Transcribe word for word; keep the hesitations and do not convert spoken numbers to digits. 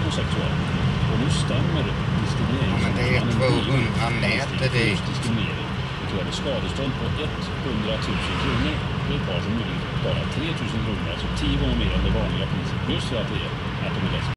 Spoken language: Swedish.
homosexuell. Och nu stämmer diskriminering. Ja, men det är tvåhundra meter dit. Diskriminering. Det kräver skadestånd på hundratusen kronor. Det är ett par som nyligen betalar tre tusen kronor, alltså tio gånger mer än det vanliga priset. Just för att det är att de är lesbiska.